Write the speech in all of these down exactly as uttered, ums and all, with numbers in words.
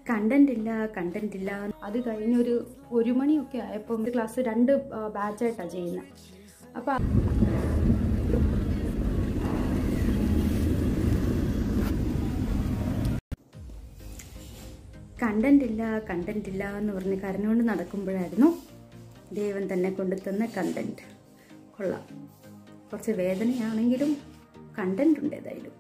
Content ഇല്ല content ഇല്ല അത് കഴിഞ്ഞൊരു ഒരു മണിയൊക്കെ ആയപ്പോൾ ക്ലാസ് രണ്ട് ബാച്ചായിട്ടാണ് ചെയ്യുന്നത്. അപ്പോൾ കണ്ടന്റ് ഇല്ല കണ്ടന്റ് ഇല്ല എന്ന് പറഞ്ഞ് കരഞ്ഞുകൊണ്ട് നടക്കുമ്പോഴായിരുന്നു ദൈവം തന്നെ കൊണ്ടുതന്ന കണ്ടന്റ്. കൊള്ളാം, കുറച്ച് വേദനയാണെങ്കിലും കണ്ടന്റ് ഉണ്ട് ഏതായാലും.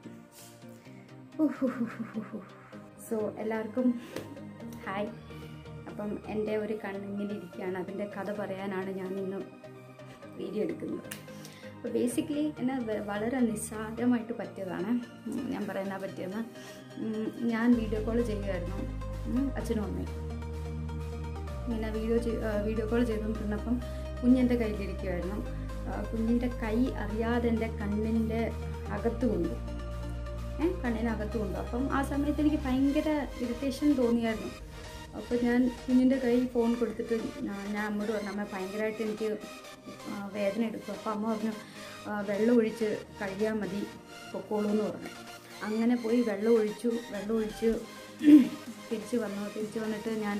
സോ എല്ലാവർക്കും ഹായ്. അപ്പം എൻ്റെ ഒരു കണ്ണിങ്ങിലിരിക്കുകയാണ്, അതിൻ്റെ കഥ പറയാനാണ് ഞാൻ ഇന്ന് വീഡിയോ എടുക്കുന്നത്. അപ്പോൾ ബേസിക്കലി എന്നെ വളരെ നിസ്സാരമായിട്ട് പറ്റിയതാണ് ഞാൻ പറയാൻ പറ്റിയെന്ന്. ഞാൻ വീഡിയോ കോൾ ചെയ്യുമായിരുന്നു അച്ഛനും അമ്മയും. ഇങ്ങനെ വീഡിയോ വീഡിയോ കോൾ ചെയ്തുകൊണ്ടിരുന്നപ്പം കുഞ്ഞെൻ്റെ കയ്യിലിരിക്കുമായിരുന്നു. കുഞ്ഞിൻ്റെ കൈ അറിയാതെ എൻ്റെ കണ്ണിൻ്റെ അകത്ത് കൊണ്ടു ഏഹ് കണ്ണിനകത്ത് കൊണ്ടു. അപ്പം ആ സമയത്ത് എനിക്ക് ഭയങ്കര ഇറിറ്റേഷൻ തോന്നിയായിരുന്നു. അപ്പോൾ ഞാൻ കുഞ്ഞിൻ്റെ കൈ ഫോൺ കൊടുത്തിട്ട് ഞാൻ അമ്മയോട് പറഞ്ഞു, അമ്മ ഭയങ്കരമായിട്ട് എനിക്ക് വേദന എടുക്കും. അപ്പോൾ അമ്മ പറഞ്ഞു വെള്ളം ഒഴിച്ച് കഴിയാൻ മതി, പൊക്കോളൂ എന്ന് പറഞ്ഞു. അങ്ങനെ പോയി വെള്ളം ഒഴിച്ചു. വെള്ളം ഒഴിച്ച് തിരിച്ച് വന്നു. തിരിച്ച് വന്നിട്ട് ഞാൻ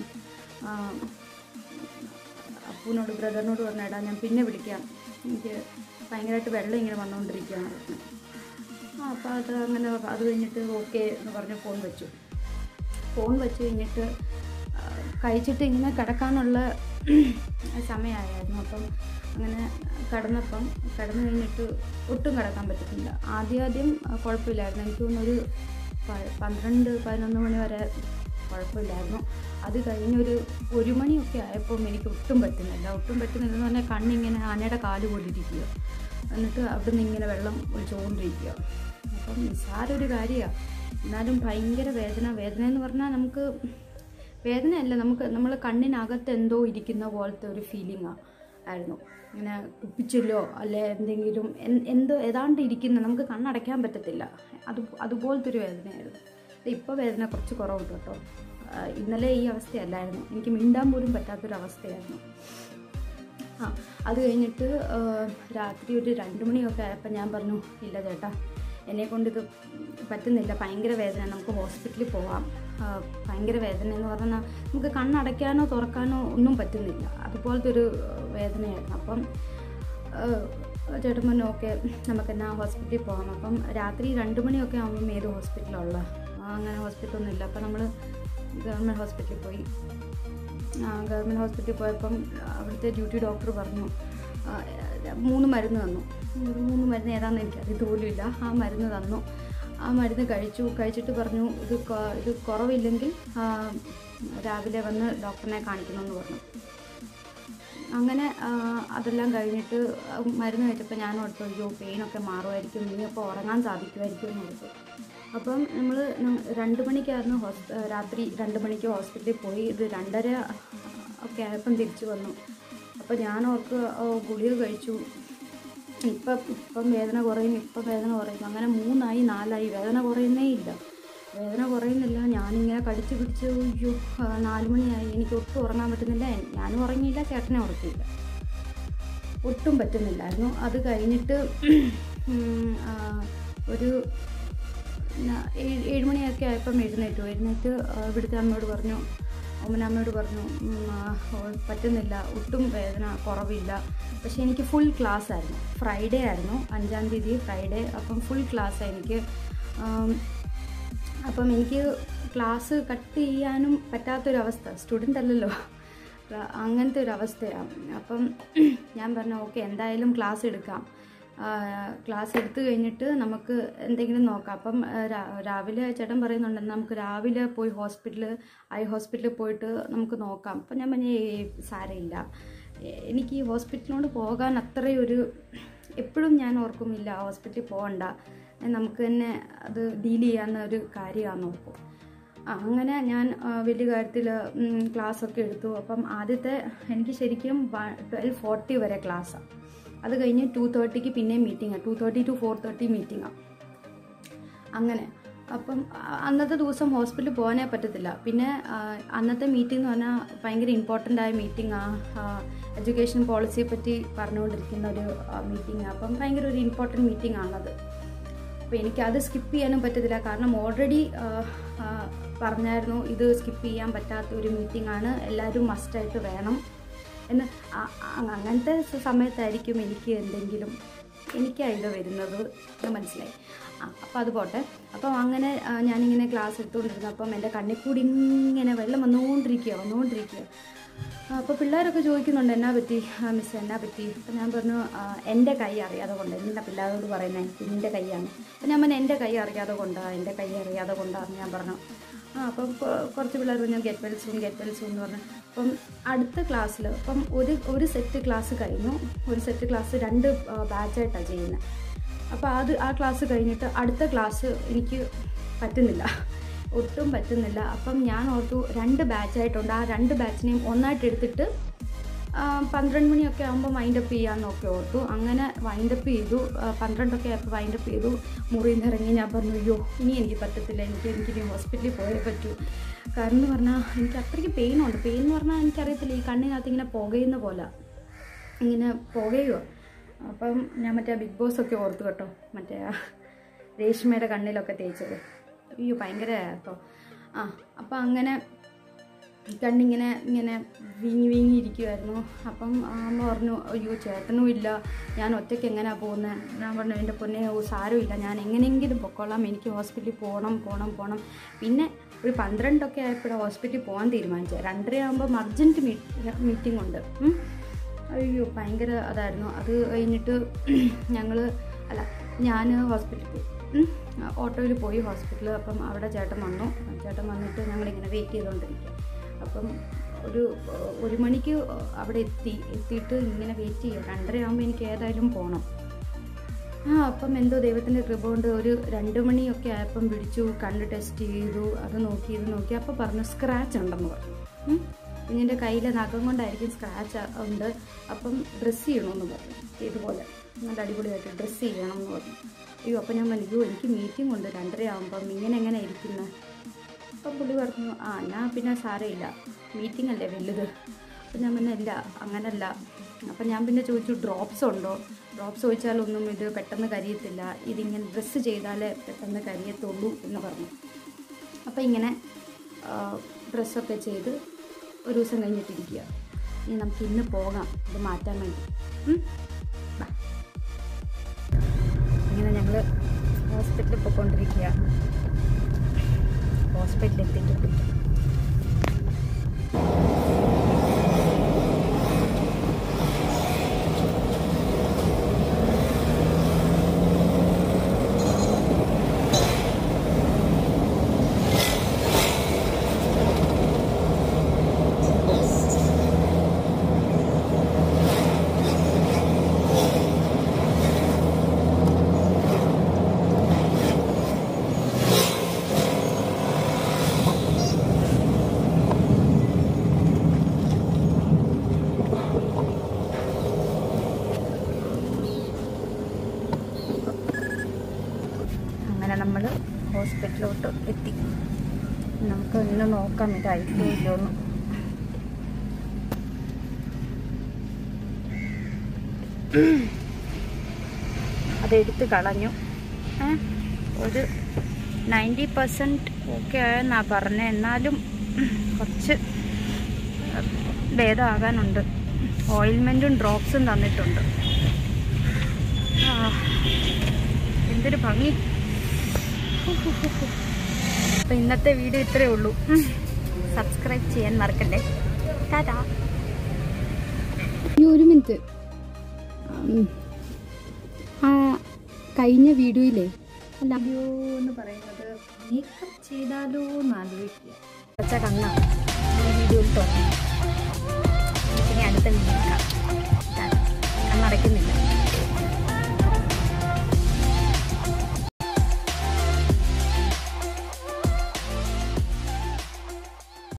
അപ്പൂനോട് ബ്രദറിനോട് പറഞ്ഞു, എടാ ഞാൻ പിന്നെ വിളിക്കാം, എനിക്ക് ഭയങ്കരമായിട്ട് വെള്ളം ഇങ്ങനെ വന്നുകൊണ്ടിരിക്കുകയാണ് പറഞ്ഞു. ആ അപ്പോൾ അത് അങ്ങനെ അത് കഴിഞ്ഞിട്ട് ഓക്കെ എന്ന് പറഞ്ഞ് ഫോൺ വെച്ചു. ഫോൺ വെച്ച് കഴിഞ്ഞിട്ട് കഴിച്ചിട്ട് ഇങ്ങനെ കിടക്കാനുള്ള സമയമായിരുന്നു. അപ്പം അങ്ങനെ കിടന്നപ്പം കിടന്നു കഴിഞ്ഞിട്ട് ഒട്ടും കിടക്കാൻ പറ്റത്തില്ല. ആദ്യം ആദ്യം കുഴപ്പമില്ലായിരുന്നു, എനിക്ക് തോന്നുന്നൊരു പന്ത്രണ്ട് പതിനൊന്ന് മണി വരെ കുഴപ്പമില്ലായിരുന്നു. അത് കഴിഞ്ഞൊരു ഒരു മണിയൊക്കെ ആയപ്പോൾ എനിക്ക് ഒട്ടും പറ്റുന്നില്ല. ഒട്ടും പറ്റുന്നില്ലെന്ന് പറഞ്ഞാൽ കണ്ണിങ്ങനെ ആനയുടെ കാല് പോലിരിക്കുക, എന്നിട്ട് അവിടെ നിന്ന് ഇങ്ങനെ വെള്ളം ഒഴിച്ചുകൊണ്ടിരിക്കുക. അപ്പം നിസ്സാരൊരു കാര്യമാണ്, എന്നാലും ഭയങ്കര വേദന. വേദന എന്ന് പറഞ്ഞാൽ നമുക്ക് വേദനയല്ല, നമുക്ക് നമ്മൾ കണ്ണിനകത്ത് എന്തോ ഇരിക്കുന്ന പോലത്തെ ഒരു ഫീലിംഗ് ആയിരുന്നു. ഇങ്ങനെ കുപ്പിച്ചില്ലോ അല്ലെ എന്തെങ്കിലും എന്തോ ഏതാണ്ട് ഇരിക്കുന്ന, നമുക്ക് കണ്ണടയ്ക്കാൻ പറ്റത്തില്ല, അത് അതുപോലത്തെ ഒരു വേദനയായിരുന്നു. ഇപ്പോൾ വേദന കുറച്ച് കുറവുണ്ട് കേട്ടോ. ഇന്നലെ ഈ അവസ്ഥയല്ലായിരുന്നു, എനിക്ക് മിണ്ടാൻ പോലും പറ്റാത്തൊരവസ്ഥയായിരുന്നു. ആ അത് കഴിഞ്ഞിട്ട് രാത്രി ഒരു രണ്ട് മണിയൊക്കെ ആയപ്പോൾ ഞാൻ പറഞ്ഞു, ഇല്ല ചേട്ടാ എന്നെക്കൊണ്ടിത് പറ്റുന്നില്ല, ഭയങ്കര വേദന, നമുക്ക് ഹോസ്പിറ്റലിൽ പോവാം. ഭയങ്കര വേദന എന്ന് പറഞ്ഞാൽ നമുക്ക് കണ്ണടയ്ക്കാനോ തുറക്കാനോ ഒന്നും പറ്റുന്നില്ല, അതുപോലത്തെ ഒരു വേദനയായിരുന്നു. അപ്പം ചേട്ടൻ പറഞ്ഞു ഓക്കെ നമുക്കെന്നാ ഹോസ്പിറ്റലിൽ പോകാം. അപ്പം രാത്രി രണ്ട് മണിയൊക്കെ ആകുമ്പം ഏത് ഹോസ്പിറ്റലുള്ള അങ്ങനെ ഹോസ്പിറ്റലൊന്നും ഇല്ല. അപ്പം നമ്മൾ ഗവൺമെൻറ് ഹോസ്പിറ്റലിൽ പോയി. ഗവൺമെൻറ് ഹോസ്പിറ്റലിൽ പോയപ്പം അവിടുത്തെ ഡ്യൂട്ടി ഡോക്ടർ പറഞ്ഞു മൂന്ന് മരുന്ന് തന്നു. മൂന്ന് മരുന്ന് ഏതാണെന്ന് എനിക്കറിയത് പോലുമില്ല. ആ മരുന്ന് തന്നു. ആ മരുന്ന് കഴിച്ചു. കഴിച്ചിട്ട് പറഞ്ഞു ഇത് ഇത് കുറവില്ലെങ്കിൽ രാവിലെ വന്ന് ഡോക്ടറിനെ കാണിക്കണമെന്ന് പറഞ്ഞു. അങ്ങനെ അതെല്ലാം കഴിഞ്ഞിട്ട് മരുന്ന് കഴിച്ചപ്പോൾ ഞാൻ ഓർത്തു അയ്യോ പെയിനൊക്കെ മാറുമായിരിക്കും, ഇനിയിപ്പോൾ ഉറങ്ങാൻ സാധിക്കുമായിരിക്കും എന്ന് ഓർത്തു. അപ്പം നമ്മൾ രണ്ട് മണിക്കായിരുന്നു ഹോസ് രാത്രി രണ്ട് മണിക്ക് ഹോസ്പിറ്റലിൽ പോയി. ഇത് രണ്ടര ഒക്കെ ആയപ്പം തിരിച്ചു വന്നു. അപ്പോൾ ഞാൻ ഓർക്ക് ഗുളിക കഴിച്ചു, ഇപ്പം ഇപ്പം വേദന കുറയും, ഇപ്പം വേദന കുറയും. അങ്ങനെ മൂന്നായി നാലായി വേദന കുറയുന്നേ ഇല്ല, വേദന കുറയുന്നില്ല. ഞാനിങ്ങനെ കടിച്ച് പിടിച്ച് അയ്യോ നാല് മണിയായി, എനിക്ക് ഒട്ടും ഉറങ്ങാൻ പറ്റുന്നില്ല. ഞാനും ഉറങ്ങിയില്ല, ചേട്ടനെ ഉറക്കിയില്ല, ഒട്ടും പറ്റുന്നില്ലായിരുന്നു. അത് കഴിഞ്ഞിട്ട് ഒരു ഏഴ് ഏഴ് മണിയൊക്കെ ആയപ്പം എഴുന്നേറ്റു. എഴുന്നേറ്റ് ഇവിടുത്തെ അമ്മയോട് പറഞ്ഞു, അമ്മനമ്മയോട് പറഞ്ഞു പറ്റുന്നില്ല, ഒട്ടും വേദന കുറവില്ല. പക്ഷേ എനിക്ക് ഫുൾ ക്ലാസ് ആയിരുന്നു, ഫ്രൈഡേ ആയിരുന്നു, അഞ്ചാം തീയതി ഫ്രൈഡേ. അപ്പം ഫുൾ ക്ലാസ് എനിക്ക്. അപ്പം എനിക്ക് ക്ലാസ് കട്ട് ചെയ്യാനും പറ്റാത്തൊരവസ്ഥ, സ്റ്റുഡൻ്റ് അല്ലല്ലോ, അങ്ങനത്തെ ഒരു അവസ്ഥയാണ്. അപ്പം ഞാൻ പറഞ്ഞു ഓക്കെ എന്തായാലും ക്ലാസ് എടുക്കാം, ക്ലാസ് എടുത്തു കഴിഞ്ഞിട്ട് നമുക്ക് എന്തെങ്കിലും നോക്കാം. അപ്പം രാവിലെ ചേട്ടൻ പറയുന്നുണ്ട് നമുക്ക് രാവിലെ പോയി ഹോസ്പിറ്റലിൽ ഐ ഹോസ്പിറ്റലിൽ പോയിട്ട് നമുക്ക് നോക്കാം. അപ്പം ഞാൻ പറഞ്ഞു സാരമില്ല, എനിക്ക് ഈ ഹോസ്പിറ്റലിനോട് പോകാൻ അത്രയൊരു എപ്പോഴും ഞാൻ ഓർക്കുമില്ല ഹോസ്പിറ്റലിൽ പോകണ്ട, നമുക്ക് തന്നെ അത് ഡീൽ ചെയ്യാവുന്ന ഒരു കാര്യമാണെന്ന് ഓർക്കും. അങ്ങനെ ഞാൻ വലിയ കാര്യത്തിൽ ക്ലാസ്സൊക്കെ എടുത്തു. അപ്പം ആദ്യത്തെ എനിക്ക് ശരിക്കും ട്വൽവ് ഫോർട്ടി വരെ ക്ലാസ്സാണ്. അത് കഴിഞ്ഞ് ടു തേർട്ടിക്ക് പിന്നെയും മീറ്റിങ്ങാണ്, two thirty to four thirty മീറ്റിങ്ങാണ്. അങ്ങനെ അപ്പം അന്നത്തെ ദിവസം ഹോസ്പിറ്റലിൽ പോകാനേ പറ്റത്തില്ല. പിന്നെ അന്നത്തെ മീറ്റിംഗ് എന്ന് പറഞ്ഞാൽ ഭയങ്കര ഇമ്പോർട്ടൻ്റ് ആയ മീറ്റിങ്ങാണ്, എഡ്യൂക്കേഷൻ പോളിസിയെ പറ്റി പറഞ്ഞുകൊണ്ടിരിക്കുന്ന ഒരു മീറ്റിങ്ങാണ്. അപ്പം ഭയങ്കര ഒരു ഇമ്പോർട്ടൻറ്റ് മീറ്റിംഗ് ആണത്. അപ്പോൾ എനിക്കത് സ്കിപ്പ് ചെയ്യാനും പറ്റത്തില്ല, കാരണം ഓൾറെഡി പറഞ്ഞായിരുന്നു ഇത് സ്കിപ്പ് ചെയ്യാൻ പറ്റാത്ത ഒരു മീറ്റിംഗ് ആണ്, എല്ലാവരും മസ്റ്റായിട്ട് വേണം എന്ന്. അങ്ങനത്തെ സമയത്തായിരിക്കും എനിക്ക് എന്തെങ്കിലും എനിക്കായത് വരുന്നത് എന്ന് മനസ്സിലായി. ആ അപ്പോൾ അത് പോട്ടെ. അപ്പം അങ്ങനെ ഞാനിങ്ങനെ ക്ലാസ് എടുത്തുകൊണ്ടിരുന്നപ്പം എൻ്റെ കണ്ണിൽ കൂടി ഇങ്ങനെ വെള്ളം വന്നുകൊണ്ടിരിക്കുക വന്നുകൊണ്ടിരിക്കുക അപ്പോൾ പിള്ളേരൊക്കെ ചോദിക്കുന്നുണ്ട് എന്നാ പറ്റി മിസ് എന്നാ പറ്റി. അപ്പം ഞാൻ പറഞ്ഞു എൻ്റെ കൈ അറിയാതെ കൊണ്ട്, എൻ്റെ പിള്ളേരോട് പറയുന്നത് കുഞ്ഞിൻ്റെ കൈയാണ്. അപ്പം ഞാൻ പറഞ്ഞു എൻ്റെ കൈ അറിയാതെ കൊണ്ടാണ് എൻ്റെ കൈ അറിയാതെ കൊണ്ടാന്ന് ഞാൻ പറഞ്ഞു. ആ അപ്പം കുറച്ച് പിള്ളേർ പറഞ്ഞു get well soon get well soon എന്ന് പറഞ്ഞു. അപ്പം അടുത്ത ക്ലാസ്സിൽ അപ്പം ഒരു ഒരു സെറ്റ് ക്ലാസ് കഴിഞ്ഞു. ഒരു സെറ്റ് ക്ലാസ് രണ്ട് ബാച്ചായിട്ടാണ് ചെയ്യുന്നത്. അപ്പോൾ അത് ആ ക്ലാസ് കഴിഞ്ഞിട്ട് അടുത്ത ക്ലാസ് എനിക്ക് പറ്റുന്നില്ല, ഒട്ടും പറ്റുന്നില്ല. അപ്പം ഞാൻ ഓർത്തു രണ്ട് ബാച്ചായിട്ടുണ്ട്, ആ രണ്ട് ബാച്ചിനെയും ഒന്നായിട്ട് എടുത്തിട്ട് പന്ത്രണ്ട് മണിയൊക്കെ ആകുമ്പോൾ വൈൻഡപ്പ് ചെയ്യാമെന്നൊക്കെ ഓർത്തു. അങ്ങനെ വൈൻഡപ്പ് ചെയ്തു. പന്ത്രണ്ടൊക്കെ ആയപ്പോൾ വൈൻഡപ്പ് ചെയ്തു. മുറിയിൽ നിന്ന് ഇറങ്ങി ഞാൻ പറഞ്ഞു അയ്യോ ഇനി എനിക്ക് പറ്റത്തില്ല, എനിക്ക് എനിക്കിനി ഹോസ്പിറ്റലിൽ പോയേ പറ്റൂ. കാരണം എന്ന് പറഞ്ഞാൽ എനിക്ക് അത്രയ്ക്ക് പെയിനുണ്ട്. പെയിൻ എന്ന് പറഞ്ഞാൽ എനിക്കറിയത്തില്ല, ഈ കണ്ണിനകത്ത് ഇങ്ങനെ പുകയുന്ന പോലെ ഇങ്ങനെ പുകയുമോ. അപ്പം ഞാൻ മറ്റേ ബിഗ് ബോസൊക്കെ ഓർത്തു കേട്ടോ, മറ്റേ രേഷ്മയുടെ കണ്ണിലൊക്കെ തേച്ചത്. അയ്യോ ഭയങ്കര കേട്ടോ. ആ അപ്പം അങ്ങനെ കണ്ണിങ്ങനെ ഇങ്ങനെ വീങ്ങി വീങ്ങിയിരിക്കുമായിരുന്നു. അപ്പം അമ്മ പറഞ്ഞു അയ്യോ ചേട്ടനും ഇല്ല, ഞാൻ ഒറ്റയ്ക്ക് എങ്ങനെയാണ് പോകുന്നത്. ഞാൻ പറഞ്ഞു എൻ്റെ പൊന്നെ ഓ സാരമില്ല, ഞാൻ എങ്ങനെയെങ്കിലും പൊക്കോളാം, എനിക്ക് ഹോസ്പിറ്റലിൽ പോകണം പോകണം പോകണം. പിന്നെ ഒരു പന്ത്രണ്ടൊക്കെ ആയപ്പോഴാണ് ഹോസ്പിറ്റലിൽ പോകാൻ തീരുമാനിച്ചത്. രണ്ടര ആകുമ്പോൾ അർജൻറ്റ് മീ മീറ്റിംഗ് ഉണ്ട്. അയ്യോ ഭയങ്കര അതായിരുന്നു. അത് കഴിഞ്ഞിട്ട് ഞങ്ങൾ അല്ല ഞാൻ ഹോസ്പിറ്റലിൽ പോയി, ഓട്ടോയിൽ പോയി ഹോസ്പിറ്റലിൽ. അപ്പം അവിടെ ചേട്ടൻ വന്നു. ചേട്ടൻ വന്നിട്ട് ഞങ്ങളിങ്ങനെ വെയിറ്റ് ചെയ്തുകൊണ്ടിരിക്കുക. അപ്പം ഒരു ഒരു മണിക്ക് അവിടെ എത്തി എത്തിയിട്ട് ഇങ്ങനെ വെയിറ്റ് ചെയ്യുക. രണ്ടര ആകുമ്പോൾ എനിക്ക് ഏതായാലും പോകണം. ആ അപ്പം എന്തോ ദൈവത്തിൻ്റെ കൃപ കൊണ്ട് ഒരു രണ്ട് മണിയൊക്കെ ആയപ്പം പിടിച്ചു, കണ്ണ് ടെസ്റ്റ് ചെയ്തു, അത് നോക്കി ഇത് നോക്കി. അപ്പോൾ പറഞ്ഞു സ്ക്രാച്ച് ഉണ്ടെന്ന് പറഞ്ഞു. കുഞ്ഞിൻ്റെ കയ്യിലെ നഖം കൊണ്ടായിരിക്കും സ്ക്രാച്ച് ഉണ്ട്. അപ്പം ഡ്രസ്സ് ചെയ്യണമെന്ന് പറഞ്ഞു. ഇതുപോലെ നല്ല അടിപൊളിയായിട്ട് ഡ്രസ്സ് ചെയ്യണം എന്ന് പറഞ്ഞു. അയ്യോ അപ്പം ഞാൻ പറഞ്ഞു അയ്യോ എനിക്ക് മീറ്റിംഗ് ഉണ്ട് രണ്ടര ആകുമ്പം, ഇങ്ങനെ എങ്ങനെ ഇരിക്കുന്നത്. അപ്പം പുള്ളി പറഞ്ഞു ആ ഞാൻ പിന്നെ സാരമില്ല, മീറ്റിംഗ് അല്ലേ വലുത്. അപ്പം ഞാൻ പിന്നെ ഇല്ല അങ്ങനല്ല. അപ്പം ഞാൻ പിന്നെ ചോദിച്ചു ഡ്രോപ്സ് ഉണ്ടോ. ഡ്രോപ്സ് ചോദിച്ചാലൊന്നും ഇത് പെട്ടെന്ന് കരിയത്തില്ല, ഇതിങ്ങനെ ഡ്രസ്സ് ചെയ്താലേ പെട്ടെന്ന് കരിയത്തുള്ളൂ എന്ന് പറഞ്ഞു. അപ്പം ഇങ്ങനെ ഡ്രസ്സൊക്കെ ചെയ്ത് ഒരു ദിവസം കഴിഞ്ഞിട്ടിരിക്കുക. ഇനി നമുക്ക് ഇന്ന് പോകാം ഇത് മാറ്റാൻ വേണ്ടി. ഇങ്ങനെ ഞങ്ങൾ ഹോസ്പിറ്റലിൽ പോയിക്കൊണ്ടിരിക്കുക. ഹോസ്പിറ്റലിൽ എത്തിയിട്ടുണ്ട്. നമ്മൾ ഹോസ്പിറ്റലിലോട്ട് എത്തി. നമുക്ക് ഇന്ന് നോക്കാം ഇതായിട്ടോ ഇല്ലോന്ന്. അതെടുത്ത് കളഞ്ഞു. ഒരു നയൻറ്റി പെർസെൻറ്റ് ഓക്കെ ആയെന്നാണ് പറഞ്ഞത്. എന്നാലും കുറച്ച് ഭേദമാകാനുണ്ട്. ഓയിൽമെൻറ്റും ഡ്രോപ്സും തന്നിട്ടുണ്ട്. എന്തൊരു ഭംഗി. അപ്പോൾ ഇന്നത്തെ വീഡിയോ ഇത്രയേ ഉള്ളൂ. സബ്സ്ക്രൈബ് ചെയ്യാൻ മറക്കല്ലേ. ടാറ്റാ. ഈ ഒരു മിനിറ്റ്, ആ കഴിഞ്ഞ വീഡിയോയിലേ അല്ല വീഡിയോ എന്ന് പറയുന്നത് മേക്കപ്പ് ചെയ്താലോ എന്ന് ആലോചിക്കുക. പച്ച കണ്ണ വീഡിയോയിൽ തോന്നി. ഇനി അടുത്ത വീഡിയോ കണ്ണടയ്ക്കുന്നില്ല.